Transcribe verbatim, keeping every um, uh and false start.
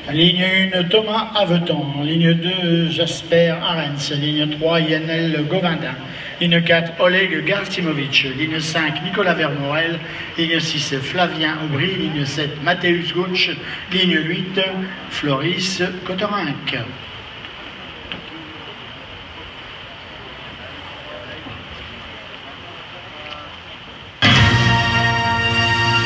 Ligne un, Thomas Aveton. Ligne deux, Jasper Arens. Ligne trois, Yanel Govindin. Ligne quatre, Oleg Gartimovic. Ligne cinq, Nicolas Vermorel. Ligne six, Flavien Aubry. Ligne sept, Mathéus Gunch. Ligne huit, Floris Kotorinck.